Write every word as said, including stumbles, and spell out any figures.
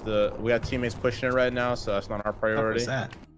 the we got teammates pushing it right now, so that's not our What priority. was that?